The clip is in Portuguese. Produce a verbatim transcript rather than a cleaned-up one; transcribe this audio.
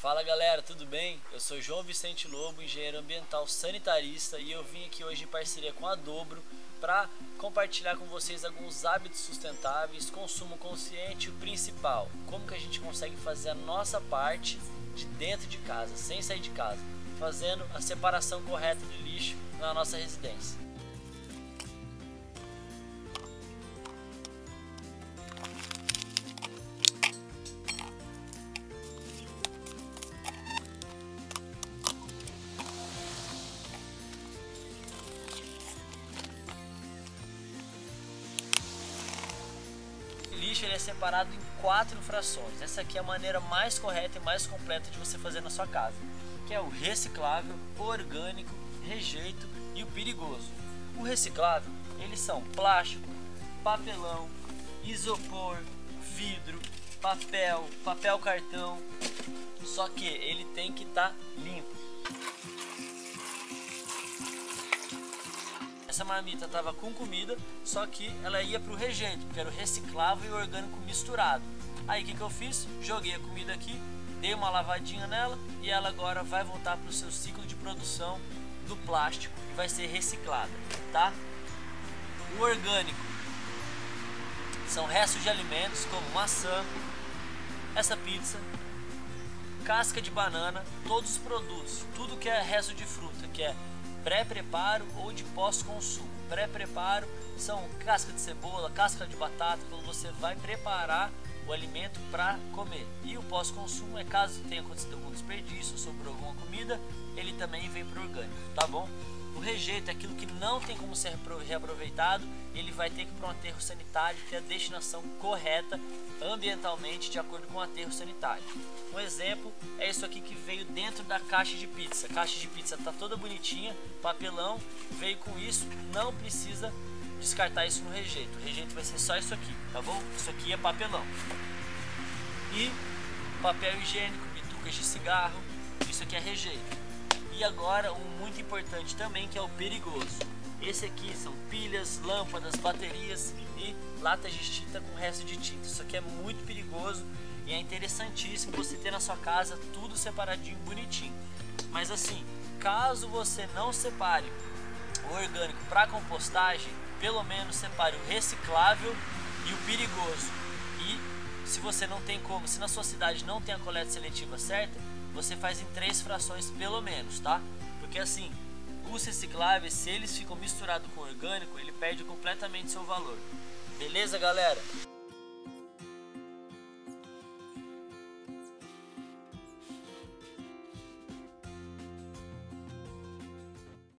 Fala galera, tudo bem? Eu sou João Vicente Lobo, engenheiro ambiental sanitarista, e eu vim aqui hoje em parceria com a Dobro para compartilhar com vocês alguns hábitos sustentáveis, consumo consciente e o principal, como que a gente consegue fazer a nossa parte de dentro de casa, sem sair de casa, fazendo a separação correta de lixo na nossa residência. O lixo ele é separado em quatro frações. Essa aqui é a maneira mais correta e mais completa de você fazer na sua casa, que é o reciclável, o orgânico, rejeito e o perigoso. O reciclável, eles são plástico, papelão, isopor, vidro, papel, papel cartão, só que ele tem que estar limpo. Essa marmita estava com comida, só que ela ia para o rejeito, que era o reciclável e o orgânico misturado. Aí o que, que eu fiz? Joguei a comida aqui, dei uma lavadinha nela e ela agora vai voltar para o seu ciclo de produção do plástico e vai ser reciclada, tá? O orgânico são restos de alimentos como maçã, essa pizza, casca de banana, todos os produtos, tudo que é resto de fruta, que é pré-preparo ou de pós-consumo. Pré-preparo são casca de cebola, casca de batata, quando você vai preparar o alimento para comer. E o pós-consumo é caso tenha acontecido algum desperdício, sobrou alguma comida, ele também vem para o orgânico, tá bom? O rejeito é aquilo que não tem como ser reaproveitado, ele vai ter que ir para um aterro sanitário, ter a destinação correta ambientalmente de acordo com o aterro sanitário. Um exemplo é isso aqui que veio dentro da caixa de pizza. A caixa de pizza está toda bonitinha, papelão, veio com isso, não precisa descartar isso no rejeito. O rejeito vai ser só isso aqui, tá bom? Isso aqui é papelão. E papel higiênico, bitucas de cigarro, isso aqui é rejeito. E agora um muito importante também, que é o perigoso. Esse aqui são pilhas, lâmpadas, baterias e latas de tinta com resto de tinta. Isso aqui é muito perigoso e é interessantíssimo você ter na sua casa tudo separadinho, bonitinho. Mas assim, caso você não separe o orgânico para compostagem, pelo menos separe o reciclável e o perigoso. E se você não tem como, se na sua cidade não tem a coleta seletiva certa, você faz em três frações pelo menos, tá? Porque assim, os recicláveis, se eles ficam misturados com o orgânico, ele perde completamente seu valor. Beleza, galera?